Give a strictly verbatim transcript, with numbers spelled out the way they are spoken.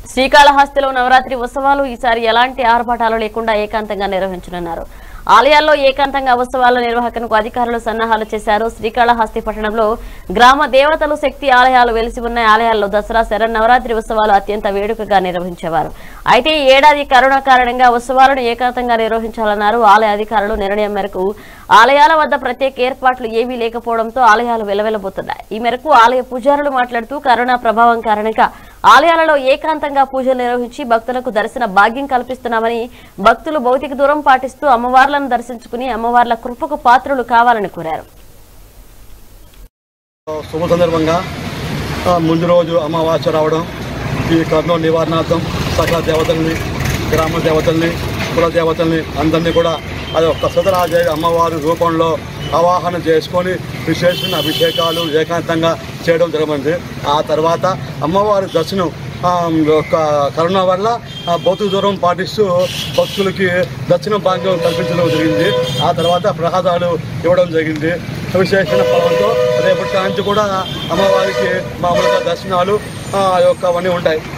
శ్రీకాళహస్తిలో నవరాత్రి ఉత్సవాలు ఈసారి ఎలాంటి ఆర్భాటాలు లేకుండా ఏకాంతంగా నిర్వహించనున్నారు. ఆలయాల్లో ఏకాంతంగా ఉత్సవాల నిర్వహణకు అధికారులు సన్నాహాలు చేశారు. శ్రీకాళహస్తి పట్టణంలో గ్రామ దేవతలు శక్తి ఆలయాలు వెలిసి ఉన్న ఆలయాల్లో దసరా శరన్నవరాత్రి ఉత్సవాలు అత్యంత వేడుకగా నిర్వహించేవారు. అయితే ఈ ఏడాది కరోనా కారణంగా ఉత్సవాలను ఏకాంతంగా నిర్వహించాలన్నారు. ఆలయ అధికారులు నిర్ణయం మేరకు ఆలయాల వద్ద ప్రత్యేక ఏర్పాట్లు ఏవీ లేకపోవడంతో ఆలయాలు వెలవెలబోతున్నాయి. ఈ మేరకు ఆలయ పూజారులు మాట్లాడుతూ కరోనా ప్రభావం కారణంగా ఆలయాలలో ఏకాంతంగా పూజలు నిర్వహించి భక్తులకు దర్శన భాగ్యం కల్పిస్తున్నామని, భక్తులు భౌతిక దూరం పాటిస్తూ అమ్మవార్లను దర్శించుకుని అమ్మవార్ల కృపకు పాత్రలు కావాలని కోరారు. శుభ సందర్భంగా ముందు రోజు అమావాస్య రావడం, ఈ కరోనా నివారణార్థం సకల దేవతల్ని, గ్రామ దేవతల్ని, కుల దేవతల్ని అందరినీ కూడా అది ఒక సదరాజేవి అమ్మవారి రూపంలో ఆవాహన చేసుకొని విశేషమైన అభిషేకాలు ఏకాంతంగా చేయడం జరిగింది. ఆ తర్వాత అమ్మవారి దర్శనం కరోనా వల్ల భౌతిక దూరం పాటిస్తూ భక్తులకి దర్శన భాగ్యం కల్పించడం జరిగింది. ఆ తర్వాత ప్రసాదాలు ఇవ్వడం జరిగింది. విశేషమైన ఫలంతో రేపటి నుంచి కూడా అమ్మవారికి మామూలుగా దర్శనాలు యొక్క అవన్నీ ఉంటాయి.